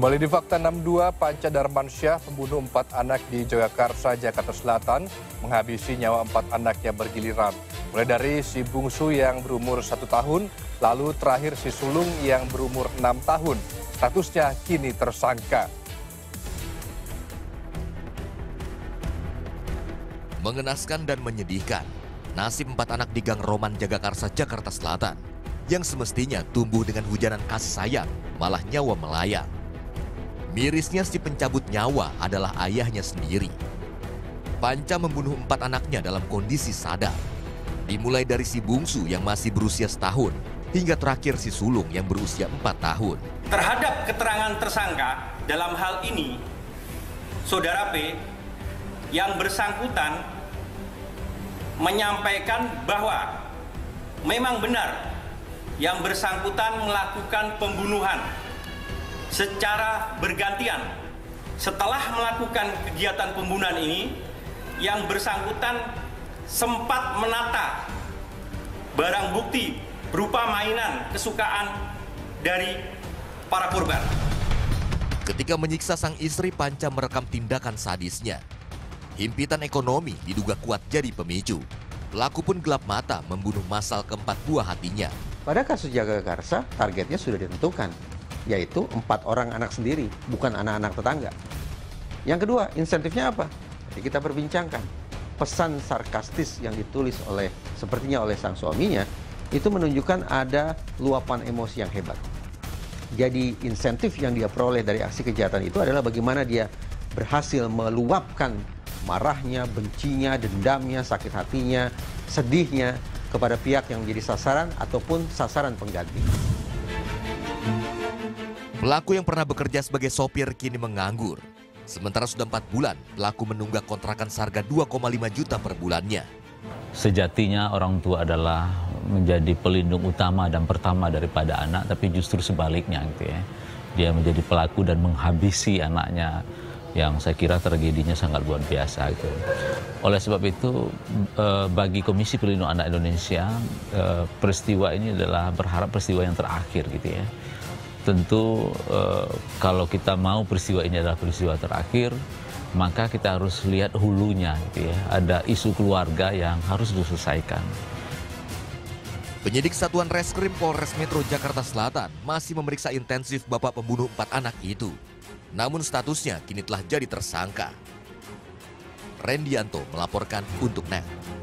Kembali di Fakta 62, Panca Darmansyah, pembunuh 4 anak di Jagakarsa, Jakarta Selatan, menghabisi nyawa 4 anaknya bergiliran. Mulai dari si bungsu yang berumur 1 tahun, lalu terakhir si sulung yang berumur 6 tahun. Statusnya kini tersangka. Mengenaskan dan menyedihkan, nasib 4 anak di Gang Roman Jagakarsa, Jakarta Selatan, yang semestinya tumbuh dengan hujanan kasih sayang, malah nyawa melayang. Mirisnya si pencabut nyawa adalah ayahnya sendiri. Panca membunuh 4 anaknya dalam kondisi sadar. Dimulai dari si bungsu yang masih berusia setahun, hingga terakhir si sulung yang berusia 4 tahun. Terhadap keterangan tersangka dalam hal ini, Saudara P yang bersangkutan menyampaikan bahwa memang benar yang bersangkutan melakukan pembunuhan secara bergantian. Setelah melakukan kegiatan pembunuhan ini, yang bersangkutan sempat menata barang bukti berupa mainan kesukaan dari para korban. Ketika menyiksa sang istri, Panca merekam tindakan sadisnya. Himpitan ekonomi diduga kuat jadi pemicu. Pelaku pun gelap mata membunuh massal keempat buah hatinya. Pada kasus Jagakarsa, targetnya sudah ditentukan, yaitu 4 orang anak sendiri, bukan anak-anak tetangga. Yang kedua, insentifnya apa? Jadi kita perbincangkan. Pesan sarkastis yang ditulis sepertinya oleh sang suaminya, itu menunjukkan ada luapan emosi yang hebat. Jadi insentif yang dia peroleh dari aksi kejahatan itu adalah bagaimana dia berhasil meluapkan marahnya, bencinya, dendamnya, sakit hatinya, sedihnya kepada pihak yang menjadi sasaran ataupun sasaran pengganti. Pelaku yang pernah bekerja sebagai sopir kini menganggur. Sementara sudah 4 bulan, pelaku menunggak kontrakan seharga 2,5 juta per bulannya. Sejatinya orang tua adalah menjadi pelindung utama dan pertama daripada anak, tapi justru sebaliknya gitu ya. Dia menjadi pelaku dan menghabisi anaknya, yang saya kira tragedinya sangat luar biasa gitu. Oleh sebab itu, bagi Komisi Perlindungan Anak Indonesia, peristiwa ini adalah berharap peristiwa yang terakhir gitu ya. Tentu kalau kita mau peristiwa ini adalah peristiwa terakhir, maka kita harus lihat hulunya gitu ya. Ada isu keluarga yang harus diselesaikan. Penyidik Satuan Reskrim Polres Metro Jakarta Selatan masih memeriksa intensif bapak pembunuh 4 anak itu. Namun statusnya kini telah jadi tersangka. Rendianto melaporkan untuk NET.